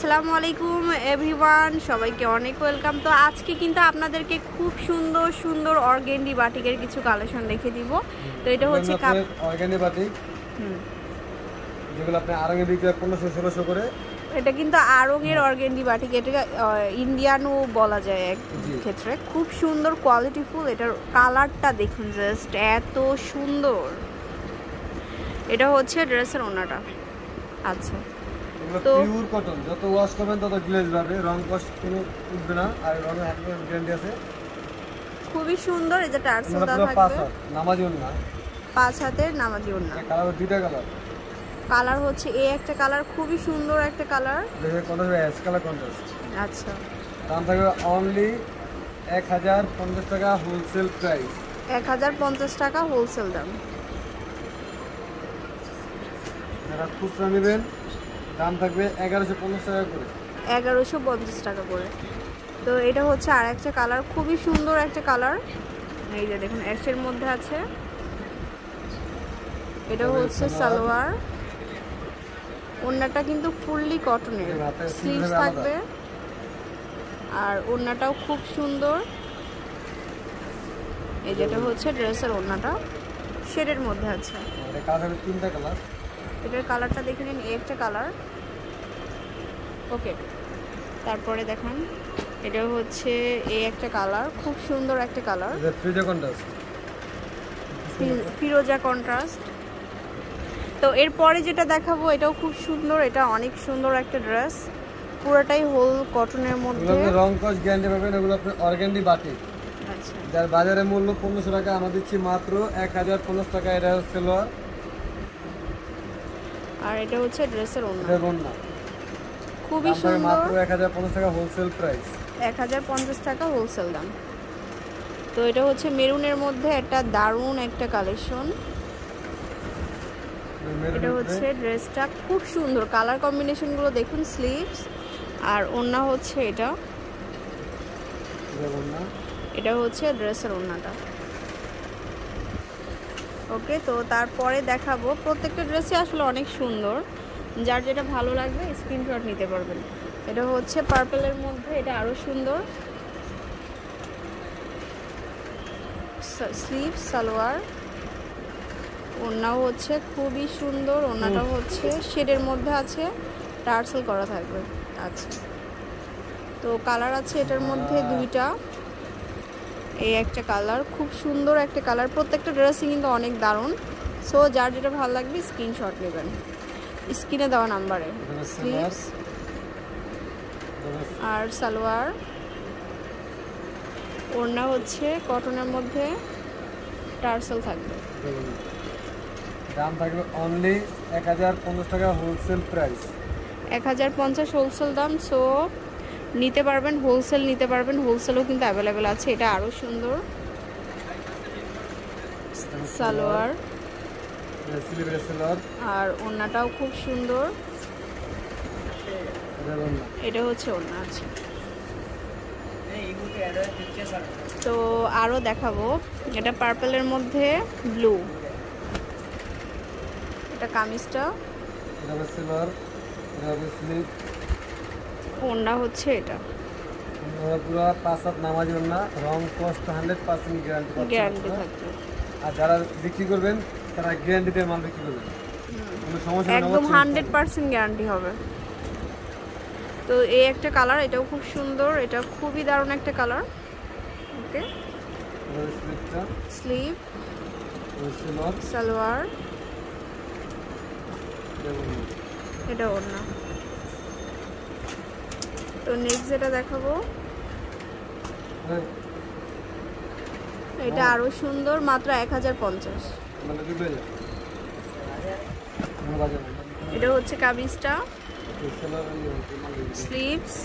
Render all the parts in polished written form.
আসসালামু আলাইকুম এভরিওয়ান, সবাইকে অনেক ওয়েলকাম। তো আজকে কিন্তু আপনাদেরকে খুব সুন্দর সুন্দর অর্গেন্ডি বাটিকের কিছু কালেকশন দেখে দিব। তো এটা হচ্ছে অর্গেন্ডি বাটিক, যেগুলো আপনি আড়ঙে বিক্রি 1500-1600 করে। এটা কিন্তু আড়ঙের অর্গেন্ডি বাটিক, এটা ইন্ডিয়ানও বলা যায় এক ক্ষেত্রে। খুব সুন্দর কোয়ালিটিফুল। এটার কালারটা দেখুন, জাস্ট এত সুন্দর। এটা হচ্ছে ড্রেসের ওড়নাটা। আচ্ছা, তো পিওর কটন, যত ওয়াশ করবেন তত গ্লেজ পাবে, রং কষ্ট কোনো উঠবে না। আর রঙের হাতে গ্যারান্টি আছে। খুবই সুন্দর। এই যে টার্সেল দেওয়া থাকবে, নামাজি ওড়না, 5 হাতের নামাজি ওড়না। কালার দুইটা কালার হচ্ছে এই একটা কালার, খুবই সুন্দর একটা কালার। দেখে কন্ট্রাস্ট, অ্যাশ কালার কন্ট্রাস্ট। আচ্ছা, দাম থাকবে অনলি 1050 টাকা হোলসেল প্রাইস। 1050 টাকা হোলসেল দাম। যারা খুচরা নেবেন দাম থাকবে 1150 টাকা করে। 1150 টাকা করে। তো এটা হচ্ছে আর একটা কালার, খুবই সুন্দর একটা কালার। এই যে দেখুন, অ্যাশের মধ্যে আছে। এটা হচ্ছে সালোয়ার। ওড়নাটা কিন্তু ফুললি কটনের, স্লিভস থাকবে। আর ওড়নাটাও খুব সুন্দর। এই যেটা হচ্ছে ড্রেসের ওড়নাটা, শেডের মধ্যে আছে। তিনটা কালার। এটার কালারটা দেখে নিন, এই একটা কালার। ওকে, তারপরে দেখেন এটা হচ্ছে এই একটা কালার, খুব সুন্দর একটা কালার, ফিরোজা কন্ট্রাস্ট। তো এরপরে যেটা দেখাবো এটাও খুব সুন্দর। এটা অনেক সুন্দর একটা ড্রেস, পুরোটাই হোল কটনের মধ্যে। রং কস গ্যারান্টি পাবেন। এগুলো আপনি অর্গান্ডি বাটিক। আচ্ছা, যার বাজারে মূল্য 1500 টাকা, আমরা দিচ্ছি মাত্র 1050 টাকা। এটা হচ্ছে লোয়ার, আর এটা হচ্ছে ড্রেসের ওড়না। খুবই সুন্দর, মাত্র 1050 টাকা হোলসেল প্রাইস। 1050 টাকা হোলসেল দাম। তো এটা হচ্ছে মেরুনের মধ্যে একটা দারুণ একটা কালেকশন। এটা হচ্ছে ড্রেসটা, খুব সুন্দর কালার কম্বিনেশন গুলো দেখুন। স্লিভস আর ওড়না হচ্ছে এটা। এটা হচ্ছে ড্রেসের ওড়নাটা। ওকে, তো তারপরে দেখাবো। প্রত্যেকটা ড্রেসই আসলে অনেক সুন্দর, যার যেটা ভালো লাগবে স্ক্রিনশট নিতে পারবেন। এটা হচ্ছে পার্পলের মধ্যে, এটা আরো সুন্দর। স্লিভ, সালোয়ার, ওড়নাও হচ্ছে খুবই সুন্দর। ওড়নাটাও হচ্ছে শেডের মধ্যে আছে, টার্সেল করা থাকবে। আচ্ছা, তো কালার আছে এটার মধ্যে দুইটা। এই একটা কালার, খুব সুন্দর একটা কালার। প্রত্যেকটা ড্রেসই কিন্তু অনেক দারুণ। সো যার যেটা ভালো লাগবে স্ক্রিনশট নেবেন স্ক্রিনে দেওয়া নাম্বারে। স্লিভস আর সালোয়ার, ওড়না হচ্ছে কটনের মধ্যে, টার্সেল থাকবে। দাম থাকবে অনলি 1050 টাকা হোলসেল প্রাইস। 1050 হোলসেল দাম। সো নিতে পারবেন, হোলসেল নিতে পারবেন। হোলসেলও কিন্তু অ্যাভেলেবেল আছে। এটা আরো সুন্দর। সালোয়ার আর ওড়নাটাও খুব সুন্দর। এটা হচ্ছে ওড়না। আছে তো আরো দেখাবো। এটা পার্পলের মধ্যে ব্লু। এটা কামিজটা, ওড়না হচ্ছে এটা। পুরো 5 হাত নামাজি ওড়না, রং কষ্ট 100% গ্যারান্টি থাকবে। আর যারা বিক্রি করবেন তারা গ্যারান্টি দিয়ে মাল বিক্রি করবেন, কোনো সমস্যা নেই, একদম 100% গ্যারান্টি হবে। তো এই একটা কালার, এটাও খুব সুন্দর। এটা খুবই দারুণ একটা কালার। ওকে, স্লিভ, সালোয়ার, এটা ওড়না। তো নেক্সট যেটা দেখাবো এটা আরো সুন্দর, মাত্র 1050। এটা হচ্ছে কামিজটা, স্লিভস,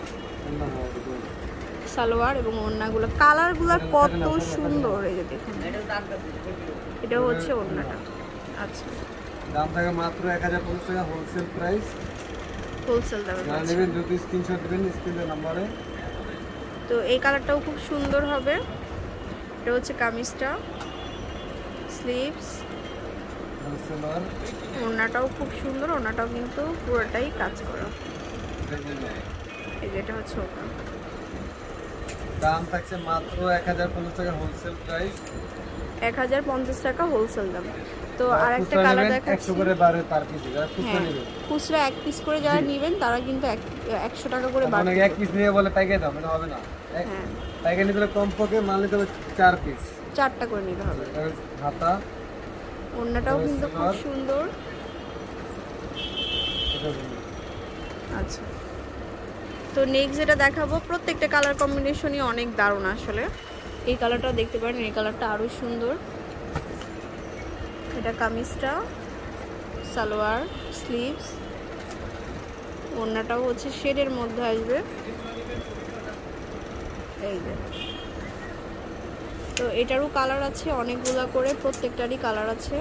সালোয়ার এবং ওড়নাগুলো, কালারগুলো কত সুন্দর। এই যে দেখুন, এটা হচ্ছে ওড়নাটা। আচ্ছা, দাম থাকে মাত্র 1050 টাকা হোলসেল প্রাইস। হোলসেল দামে নেবেন, যদি স্ক্রিনশট দিবেন স্ক্রিনের নম্বরে। তো এই কালারটাও খুব সুন্দর হবে। এটা হচ্ছে কামিজটা, স্লিভস, ওড়নাটাও খুব সুন্দর। ওড়নাটাও কিন্তু পুরোটাই কাজ করা। দেখুন না। এই যে এটা হচ্ছে ওটা। দাম থাকছে মাত্র 1050 টাকা হোলসেল প্রাইস। 1050 টাকা হোলসেল দাম। তো যারা আরেকটা খুচরা কালার নেবেন, দেখাচ্ছি। 100 করে বাড়ে পার পিস। যারা খুচরা হ্যাঁ, নেবেন, খুচরা এক পিস করে যারা জি। নেবেন তারা কিন্তু 100 টাকা করে বাড়বে। অনেকে এক পিস নিয়ে বলে পাইকারি দাম, এটা হবে না। হ্যাঁ, পাইকারি নিতে হলে কমপক্ষে মাল নিতে হবে 4 পিস। 4টা করে নিতে হবে। এটা হচ্ছে হাতা, ওড়নাটাও এটা কিন্তু খুব সালোয়ার। সুন্দর। এটা বলুন। আচ্ছা, তো নেক্সট যেটা দেখাবো, প্রত্যেকটা কালার কম্বিনেশনই অনেক দারুণ আসলে। এই কালারটা দেখতে পারেন, এই কালারটা আরও সুন্দর। এটা কামিজটা, সালোয়ার, স্লিভস, ওড়নাটাও হচ্ছে শেডের মধ্যে আসবে। এই যে, তো এটারও কালার আছে অনেকগুলা করে, প্রত্যেকটারই কালার আছে।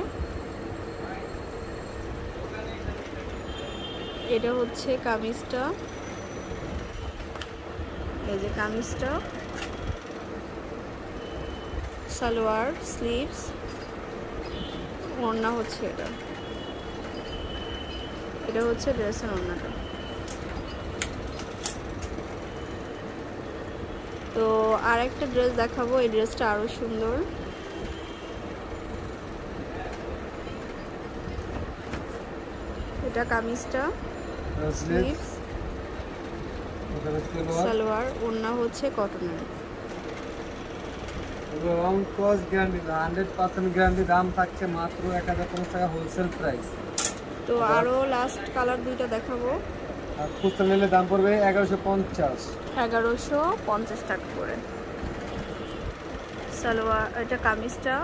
এটা হচ্ছে কামিজটা, এই যে কামিজটা, সালোয়ার, স্লিভস, ওড়না হচ্ছে এটা। এটা হচ্ছে ড্রেসের ওড়নাটা। তো আর একটা ড্রেস দেখাবো, এই ড্রেসটা আরো সুন্দর। এটা কামিজটা, স্লিভস, এটা হচ্ছে সালোয়ার। সালোয়ার, ওড়না হচ্ছে কটনের। রং কস গ্যারান্টি, 100% গ্যারান্টি। দাম থাকছে মাত্র 1050 টাকা হোলসেল প্রাইস। তো আরো লাস্ট কালার দুইটা দেখাবো। আর খুচরা নিলে দাম পড়বে 1150। 1150 টাকা করে। সালোয়ার, এটা কামিজটা,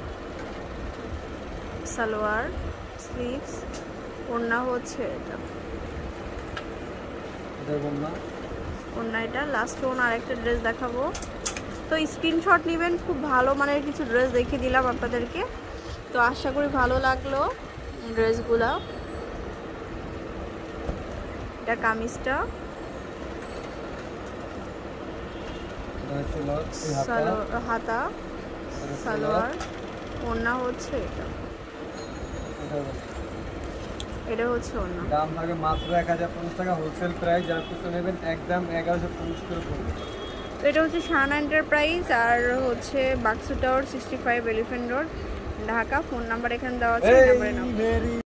সালোয়ার, স্লিভস, ওড়না হচ্ছে এটা। এটা বল না। ওড়না এটা। লাস্ট ওন আরেকটা ড্রেস দেখাবো। তো স্ক্রিনশট নেবেন, খুব ভালো মানের কিছু ড্রেস দেখিয়ে দিলাম আপনাদেরকে। তো আশা করি ভালো লাগলো ড্রেসগুলা। এটা কামিজটা, এটা হচ্ছে সালোয়ার, এই হাতা। হাতা, এটা সালোয়ার, ওড়না হচ্ছে এটা। এটা বল। এটা হচ্ছে ওড়না। দাম থাকে মাত্র 1050 টাকা হোলসেল প্রাইস। যারা খুচরা নেবেন একদম 1150 করে পড়বে। তো এটা হচ্ছে শাহানা এন্টারপ্রাইজ, আর হচ্ছে বাক্সু tower 65 elephant road, Dhaka. Phone number এখানে দেওয়া আছে, এই নাম্বারে নাও।